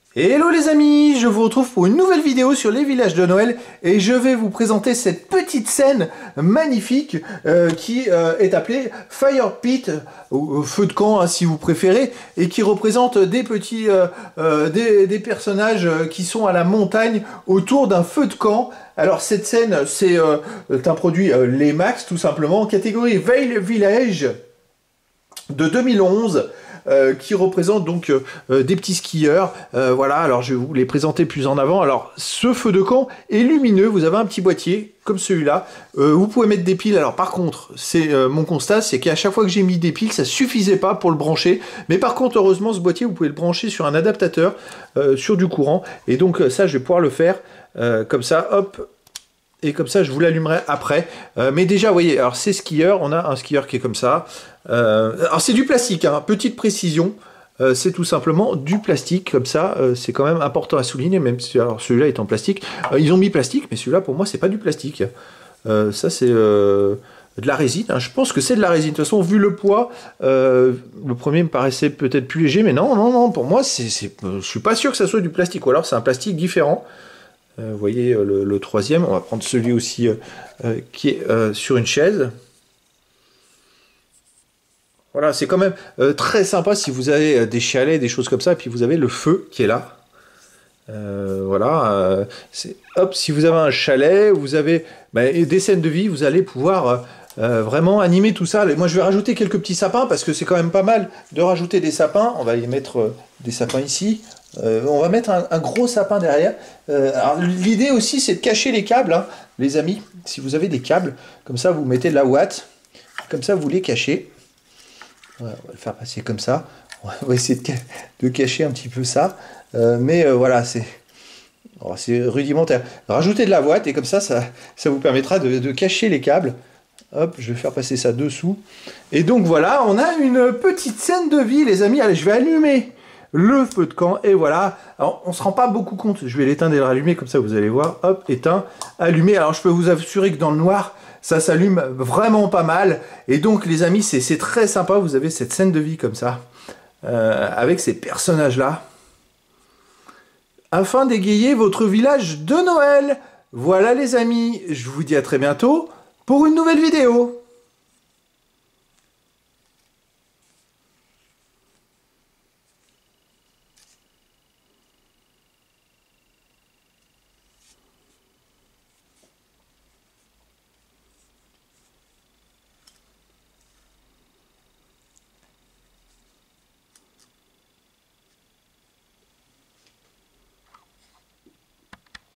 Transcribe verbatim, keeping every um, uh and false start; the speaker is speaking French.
Hello les amis, je vous retrouve pour une nouvelle vidéo sur les villages de Noël et je vais vous présenter cette petite scène magnifique euh, qui euh, est appelée Fire Pit, ou feu de camp hein, si vous préférez, et qui représente des petits euh, euh, des, des personnages qui sont à la montagne autour d'un feu de camp. Alors cette scène c'est euh, un produit euh, les Max tout simplement, catégorie Veil Village de deux mille onze. Euh, qui représente donc euh, euh, des petits skieurs. Euh, voilà, alors je vais vous les présenter plus en avant. Alors, ce feu de camp est lumineux. Vous avez un petit boîtier comme celui-là. Euh, vous pouvez mettre des piles. Alors, par contre, c'est euh, mon constat, c'est qu'à chaque fois que j'ai mis des piles, ça suffisait pas pour le brancher. Mais par contre, heureusement, ce boîtier, vous pouvez le brancher sur un adaptateur, euh, sur du courant. Et donc, ça, je vais pouvoir le faire euh, comme ça. Hop. Et comme ça, je vous l'allumerai après. Euh, mais déjà, vous voyez, alors c'est skieur. On a un skieur qui est comme ça. Euh, alors c'est du plastique, hein, petite précision. Euh, c'est tout simplement du plastique, comme ça. Euh, c'est quand même important à souligner, même si celui-là est en plastique. Euh, ils ont mis plastique, mais celui-là, pour moi, c'est pas du plastique. Euh, ça, c'est euh, de la résine. Hein. Je pense que c'est de la résine. De toute façon, vu le poids, euh, le premier me paraissait peut-être plus léger, mais non, non, non. Pour moi, c'est, c'est, je suis pas sûr que ça soit du plastique. Ou alors, c'est un plastique différent. Euh, vous voyez le, le troisième, on va prendre celui aussi euh, euh, qui est euh, sur une chaise. Voilà, c'est quand même euh, très sympa si vous avez euh, des chalets, des choses comme ça, et puis vous avez le feu qui est là. Euh, voilà, euh, c'est, hop, si vous avez un chalet, vous avez bah, des scènes de vie, vous allez pouvoir euh, vraiment animer tout ça. Et moi, je vais rajouter quelques petits sapins, parce que c'est quand même pas mal de rajouter des sapins. On va y mettre euh, des sapins ici. Euh, on va mettre un, un gros sapin derrière. Euh, l'idée aussi, c'est de cacher les câbles, hein, les amis. Si vous avez des câbles, comme ça, vous mettez de la ouate. Comme ça, vous les cachez. Ouais, on va le faire passer comme ça. On va essayer de, de cacher un petit peu ça. Euh, mais euh, voilà, c'est oh, c'est rudimentaire. Rajoutez de la ouate et comme ça, ça, ça vous permettra de, de cacher les câbles. Hop, je vais faire passer ça dessous. Et donc voilà, on a une petite scène de vie, les amis. Allez, je vais allumer le feu de camp, et voilà. Alors, on se rend pas beaucoup compte, je vais l'éteindre et le rallumer, comme ça vous allez voir, hop, éteint, allumé. Alors, je peux vous assurer que dans le noir, ça s'allume vraiment pas mal, et donc, les amis, c'est très sympa, vous avez cette scène de vie comme ça, euh, avec ces personnages-là, afin d'égayer votre village de Noël. Voilà, les amis, je vous dis à très bientôt pour une nouvelle vidéo.